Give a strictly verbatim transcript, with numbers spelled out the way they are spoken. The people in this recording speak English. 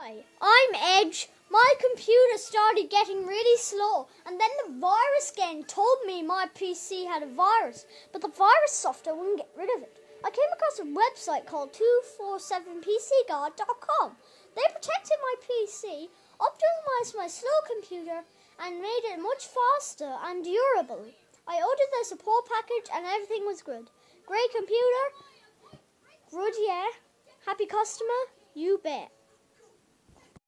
Hi, I'm Edge. My computer started getting really slow, and then the virus gang told me my P C had a virus, but the virus software wouldn't get rid of it. I came across a website called two forty-seven P C guard dot com. They protected my P C, optimized my slow computer, and made it much faster and durable. I ordered their support package and everything was good. Great computer? Good, yeah. Happy customer? You bet.